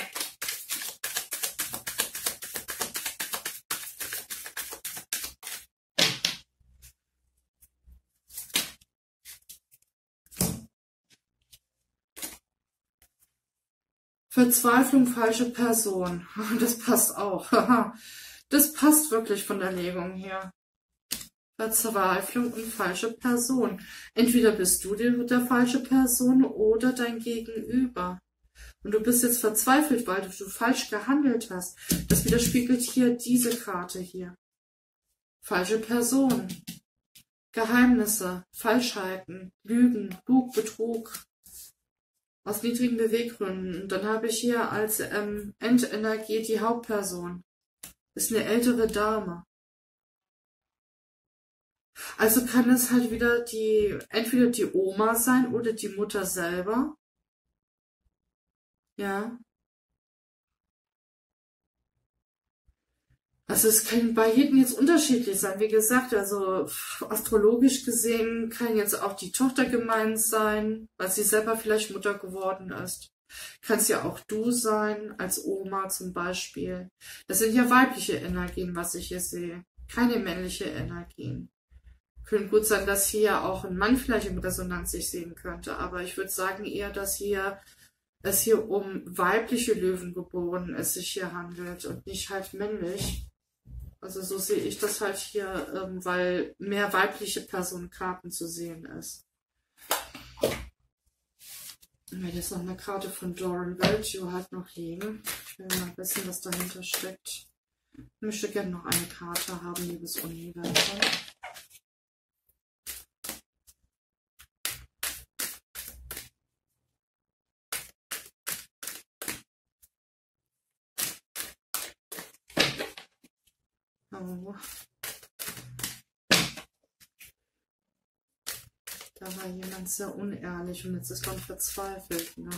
Verzweiflung, falsche Person. Das passt auch. Das passt wirklich von der Legung her. Verzweiflung und falsche Person. Entweder bist du die, der falsche Person oder dein Gegenüber. Und du bist jetzt verzweifelt, weil du, du falsch gehandelt hast. Das widerspiegelt hier diese Karte hier. Falsche Person. Geheimnisse, Falschheiten, Lügen, Lug, Betrug. Aus niedrigen Beweggründen. Und dann habe ich hier als ähm, Endenergie die Hauptperson. Ist eine ältere Dame. Also kann es halt wieder die, entweder die Oma sein oder die Mutter selber. Ja. Also es kann bei jedem jetzt unterschiedlich sein. Wie gesagt, also astrologisch gesehen kann jetzt auch die Tochter gemeint sein, weil sie selber vielleicht Mutter geworden ist. Kann es ja auch du sein, als Oma zum Beispiel. Das sind ja weibliche Energien, was ich hier sehe. Keine männliche Energien. Könnte gut sein, dass hier auch ein Mann vielleicht in Resonanz sich sehen könnte. Aber ich würde sagen eher, dass hier es hier um weibliche Löwengeborenen es sich hier handelt und nicht halt männlich. Also so sehe ich das halt hier, ähm, weil mehr weibliche Personenkarten zu sehen ist. Ich werde jetzt noch eine Karte von Doran Valtio halt noch legen. Ich will mal wissen, was dahinter steckt. Ich möchte gerne noch eine Karte haben, liebes Universum. Oh. Da war jemand sehr unehrlich und jetzt ist man verzweifelt. Ne?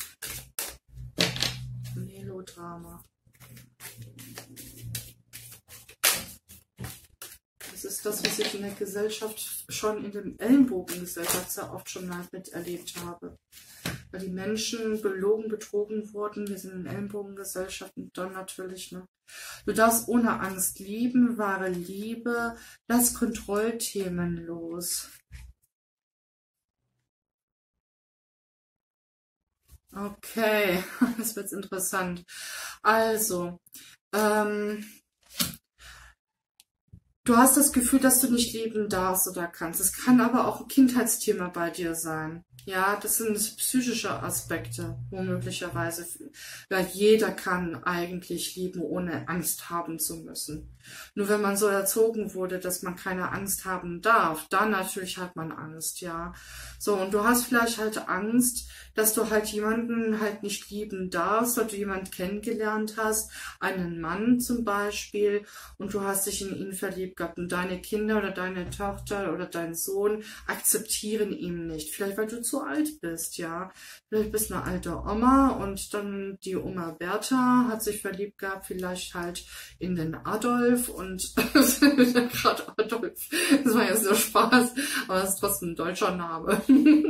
Melodrama. Das ist das, was ich in der Gesellschaft schon in der Ellenbogengesellschaft sehr oft schon mal miterlebt habe. Weil die Menschen belogen, betrogen wurden. Wir sind in Ellenbogengesellschaft und dann natürlich, ne? Du darfst ohne Angst lieben, wahre Liebe, lass Kontrollthemen los. Okay, das wird interessant. Also, ähm, du hast das Gefühl, dass du nicht lieben darfst oder kannst. Es kann aber auch ein Kindheitsthema bei dir sein. Ja, das sind psychische Aspekte, womöglicherweise. Weil jeder kann eigentlich lieben, ohne Angst haben zu müssen. Nur wenn man so erzogen wurde, dass man keine Angst haben darf, dann natürlich hat man Angst, ja. So, und du hast vielleicht halt Angst, dass du halt jemanden halt nicht lieben darfst, weil du jemanden kennengelernt hast, einen Mann zum Beispiel, und du hast dich in ihn verliebt gehabt und deine Kinder oder deine Tochter oder dein Sohn akzeptieren ihn nicht. Vielleicht, weil du zu alt bist, ja. Vielleicht bist du eine alte Oma und dann die Oma Bertha hat sich verliebt gehabt, vielleicht halt in den Adolf und gerade Adolf, das war jetzt nur Spaß, aber das ist trotzdem ein deutscher Name.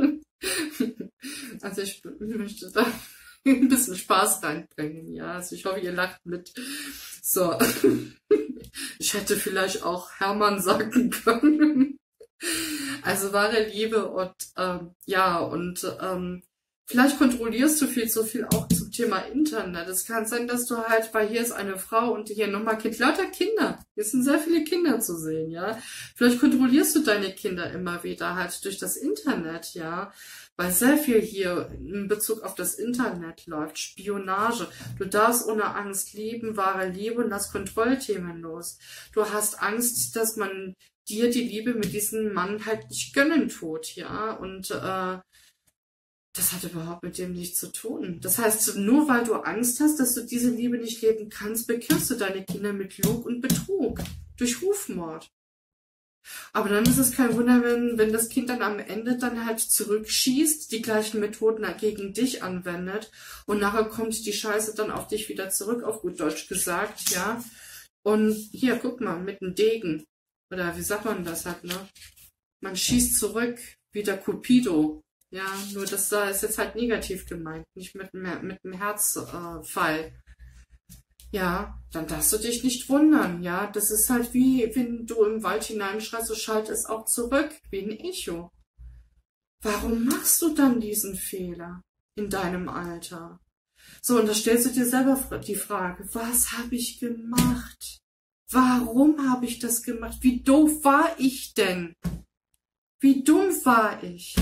Also ich möchte da ein bisschen Spaß reinbringen, ja. Also ich hoffe, ihr lacht mit. So. Ich hätte vielleicht auch Hermann sagen können. Also wahre Liebe und ähm, ja, und ähm, vielleicht kontrollierst du viel zu viel auch zum Thema Internet. Es kann sein, dass du halt, weil hier ist eine Frau und hier nochmal Kind, lauter Kinder. Hier sind sehr viele Kinder zu sehen, ja. Vielleicht kontrollierst du deine Kinder immer wieder halt durch das Internet, ja. Weil sehr viel hier in Bezug auf das Internet läuft. Spionage. Du darfst ohne Angst lieben, wahre Liebe und lass Kontrollthemen los. Du hast Angst, dass man dir die Liebe mit diesem Mann halt nicht gönnen tut, ja. Und äh, das hat überhaupt mit dem nichts zu tun. Das heißt, nur weil du Angst hast, dass du diese Liebe nicht leben kannst, bekehrst du deine Kinder mit Lug und Betrug. Durch Rufmord. Aber dann ist es kein Wunder, wenn, wenn das Kind dann am Ende dann halt zurückschießt, die gleichen Methoden gegen dich anwendet und nachher kommt die Scheiße dann auf dich wieder zurück, auf gut Deutsch gesagt, ja. Und hier, guck mal, mit dem Degen. Oder wie sagt man das halt, ne? Man schießt zurück, wie der Cupido. Ja, nur das da ist jetzt halt negativ gemeint, nicht mit, mit dem Herzfall. Äh, Ja, dann darfst du dich nicht wundern, ja. Das ist halt wie, wenn du im Wald hineinschreist, so schallt es auch zurück, wie ein Echo. Warum machst du dann diesen Fehler in deinem Alter? So, und da stellst du dir selber die Frage, was habe ich gemacht? Warum habe ich das gemacht? Wie doof war ich denn? Wie dumm war ich?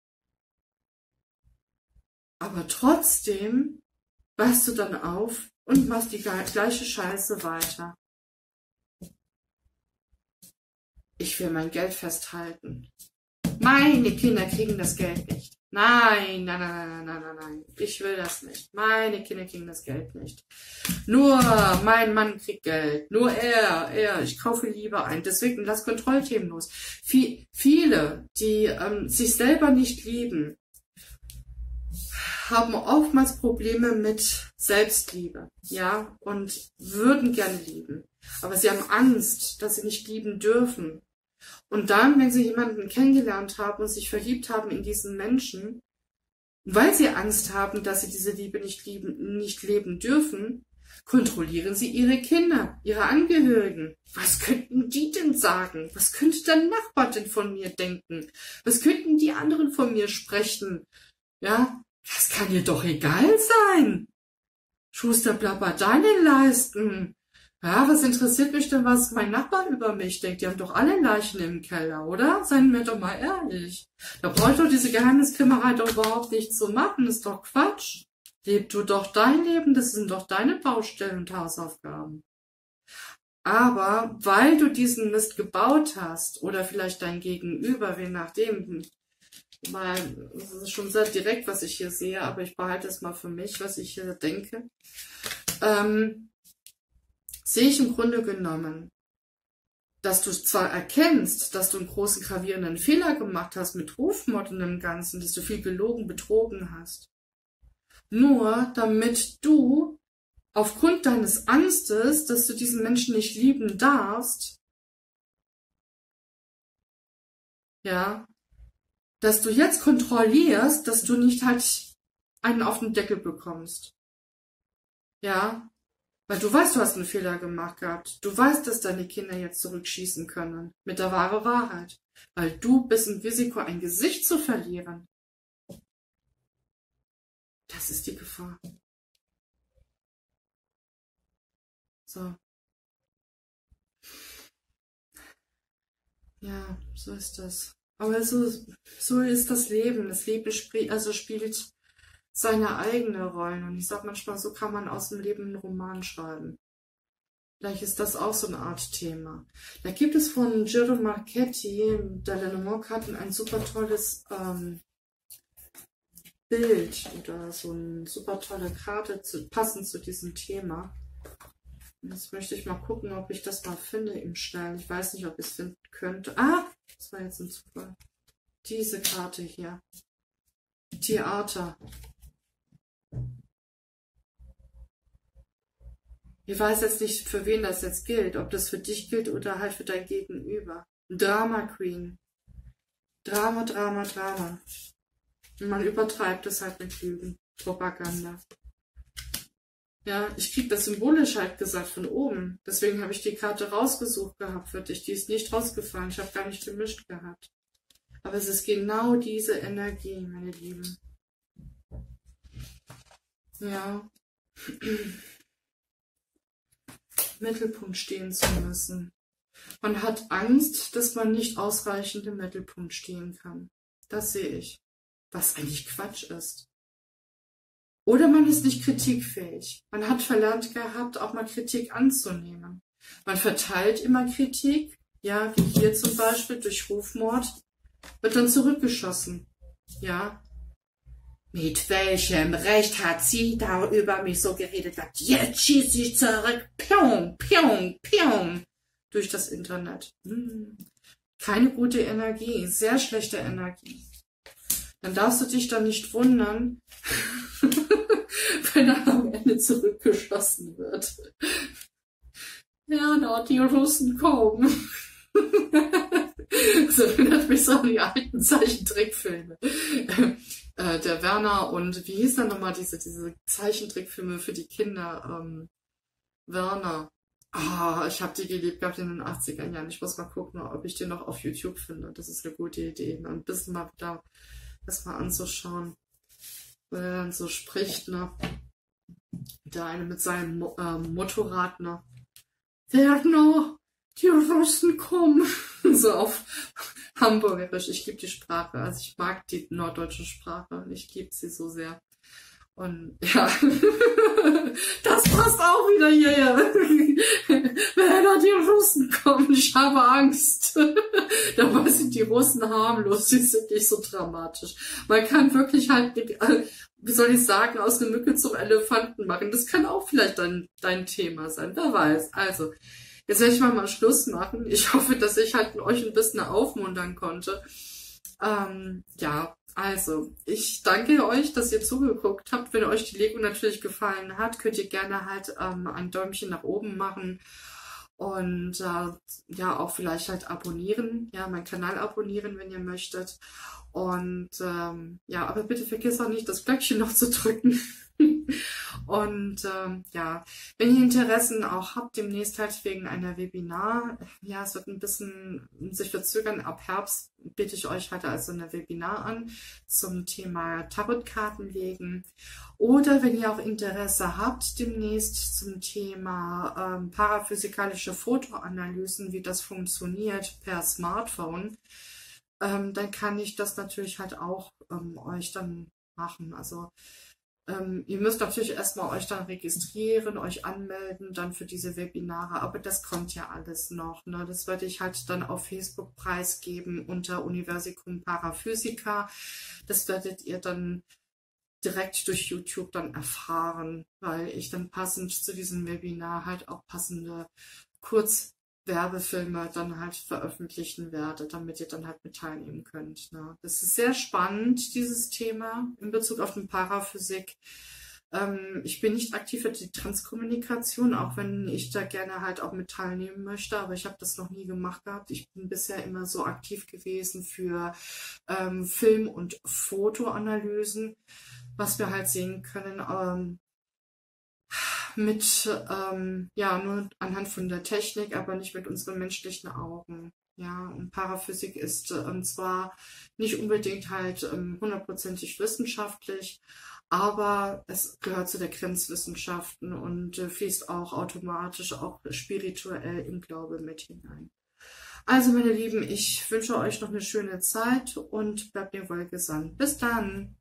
Aber trotzdem wachst du dann auf und machst die gleiche Scheiße weiter. Ich will mein Geld festhalten. Meine Kinder kriegen das Geld nicht. Nein, nein, nein, nein, nein, nein, nein. Ich will das nicht. Meine Kinder kriegen das Geld nicht. Nur mein Mann kriegt Geld. Nur er, er. Ich kaufe Liebe ein. Deswegen lass Kontrollthemen los. Viel, viele, die ähm, sich selber nicht lieben, haben oftmals Probleme mit Selbstliebe, ja, und würden gerne lieben. Aber sie haben Angst, dass sie nicht lieben dürfen. Und dann, wenn sie jemanden kennengelernt haben und sich verliebt haben in diesen Menschen, weil sie Angst haben, dass sie diese Liebe nicht lieben, nicht leben dürfen, kontrollieren sie ihre Kinder, ihre Angehörigen. Was könnten die denn sagen? Was könnte der Nachbar denn von mir denken? Was könnten die anderen von mir sprechen? Ja, das kann dir doch egal sein. Schuster, plapper deine Leisten. Ja, was interessiert mich denn, was mein Nachbar über mich denkt? Die haben doch alle Leichen im Keller, oder? Seien wir doch mal ehrlich. Da brauche ich doch diese Geheimniskrämerei doch überhaupt nicht zu machen. Das ist doch Quatsch. Leb du doch dein Leben, das sind doch deine Baustellen und Hausaufgaben. Aber weil du diesen Mist gebaut hast, oder vielleicht dein Gegenüber, je nachdem, weil es ist schon sehr direkt, was ich hier sehe, aber ich behalte es mal für mich, was ich hier denke, ähm, sehe ich im Grunde genommen, dass du zwar erkennst, dass du einen großen gravierenden Fehler gemacht hast mit Rufmord und dem Ganzen, dass du viel gelogen, betrogen hast. Nur damit du aufgrund deines Angstes, dass du diesen Menschen nicht lieben darfst, ja, dass du jetzt kontrollierst, dass du nicht halt einen auf den Deckel bekommst. Ja, weil du weißt, du hast einen Fehler gemacht gehabt. Du weißt, dass deine Kinder jetzt zurückschießen können. Mit der wahre Wahrheit. Weil du bist im Risiko, ein Gesicht zu verlieren. Das ist die Gefahr. So. Ja, so ist das. Aber so, so ist das Leben. Das Leben spielt, also spielt seine eigene Rollen. Und ich sag manchmal, so kann man aus dem Leben einen Roman schreiben. Vielleicht ist das auch so eine Art Thema. Da gibt es von Giro Marchetti, der Lenormand-Karten, ein super tolles ähm, Bild oder so eine super tolle Karte zu, passend zu diesem Thema. Und jetzt möchte ich mal gucken, ob ich das mal finde im Schnell. Ich weiß nicht, ob ich es finden könnte. Ah, das war jetzt ein Zufall. Diese Karte hier. Theater. Ich weiß jetzt nicht, für wen das jetzt gilt. Ob das für dich gilt oder halt für dein Gegenüber. Drama Queen. Drama, Drama, Drama. Und man übertreibt es halt mit Lügen. Propaganda. Ja, ich krieg das symbolisch halt gesagt von oben. Deswegen habe ich die Karte rausgesucht gehabt für dich. Die ist nicht rausgefallen. Ich habe gar nicht gemischt gehabt. Aber es ist genau diese Energie, meine Lieben. Ja. Mittelpunkt stehen zu müssen. Man hat Angst, dass man nicht ausreichend im Mittelpunkt stehen kann. Das sehe ich. Was eigentlich Quatsch ist. Oder man ist nicht kritikfähig. Man hat verlernt gehabt, auch mal Kritik anzunehmen. Man verteilt immer Kritik, ja, wie hier zum Beispiel durch Rufmord, wird dann zurückgeschossen. Ja. Mit welchem Recht hat sie da über mich so geredet? Jetzt schieße ich zurück. Pium, pium, pium. Durch das Internet. Hm. Keine gute Energie, sehr schlechte Energie. Dann darfst du dich dann nicht wundern, wenn er am Ende zurückgeschossen wird. Ja, na, die Russen kommen. So erinnert mich so an die alten Zeichentrickfilme. Äh, der Werner und, wie hieß dann nochmal diese, diese Zeichentrickfilme für die Kinder? Ähm, Werner. Ah, oh, ich habe die geliebt gehabt in den achtziger Jahren. Ich muss mal gucken, ob ich den noch auf YouTube finde. Das ist eine gute Idee. Ein bisschen mal wieder das mal anzuschauen. Weil er dann so spricht, ne? Der eine mit seinem ähm, Motorrad, ne? Werner, die Russen kommen. So auf Hamburgerisch. Ich liebe die Sprache. Also ich mag die norddeutsche Sprache. Ich liebe sie so sehr. Und ja, das passt auch wieder hierher. Werner, die Russen kommen. Ich habe Angst. Dabei sind die Russen harmlos. Die sind nicht so dramatisch. Man kann wirklich halt, wie soll ich sagen, aus einer Mücke zum Elefanten machen. Das kann auch vielleicht dein, dein Thema sein. Wer weiß. Also, jetzt werde ich mal, mal Schluss machen. Ich hoffe, dass ich halt euch ein bisschen aufmuntern konnte. Ähm, ja, also, ich danke euch, dass ihr zugeguckt habt. Wenn euch die Legung natürlich gefallen hat, könnt ihr gerne halt ähm, ein Däumchen nach oben machen und äh, ja, auch vielleicht halt abonnieren, ja, meinen Kanal abonnieren, wenn ihr möchtet. Und ähm, ja, aber bitte vergiss auch nicht, das Glöckchen noch zu drücken. Und ähm, ja, wenn ihr Interessen auch habt, demnächst halt wegen einer Webinar, ja, es wird ein bisschen sich verzögern, ab Herbst biete ich euch halt also eine Webinar an zum Thema Tarotkarten legen. Oder wenn ihr auch Interesse habt, demnächst zum Thema ähm, paraphysikalische Fotoanalysen, wie das funktioniert per Smartphone, ähm, dann kann ich das natürlich halt auch ähm, euch dann machen. Also Ähm, ihr müsst natürlich erstmal euch dann registrieren, euch anmelden, dann für diese Webinare, aber das kommt ja alles noch. Ne? Das werde ich halt dann auf Facebook preisgeben unter Universicum Paraphysica. Das werdet ihr dann direkt durch YouTube dann erfahren, weil ich dann passend zu diesem Webinar halt auch passende Kurz Werbefilme dann halt veröffentlichen werde, damit ihr dann halt mit teilnehmen könnt. Ne? Das ist sehr spannend, dieses Thema in Bezug auf den Paraphysik. Ähm, ich bin nicht aktiv für die Transkommunikation, auch wenn ich da gerne halt auch mit teilnehmen möchte, aber ich habe das noch nie gemacht gehabt. Ich bin bisher immer so aktiv gewesen für ähm, Film- und Fotoanalysen, was wir halt sehen können, ähm, mit, ähm, ja, nur anhand von der Technik, aber nicht mit unseren menschlichen Augen. Ja, und Paraphysik ist ähm, zwar nicht unbedingt halt ähm, hundertprozentig wissenschaftlich, aber es gehört zu der Grenzwissenschaften und äh, fließt auch automatisch, auch spirituell im Glaube mit hinein. Also, meine Lieben, ich wünsche euch noch eine schöne Zeit und bleibt mir wohl gesandt. Bis dann!